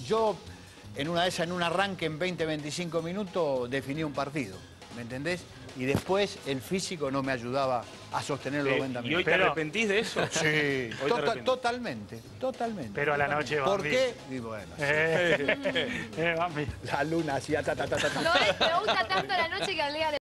yo en una de esas, en un arranque en 20, 25 minutos, definí un partido, ¿me entendés? Y después el físico no me ayudaba a sostener los 90 minutos. ¿Y hoy te arrepentís de eso? Sí, totalmente. Pero a la noche, ¿Por Bambi. qué? Y bueno, Bambi. la luna hacía ta. No me gusta tanto la noche que agrega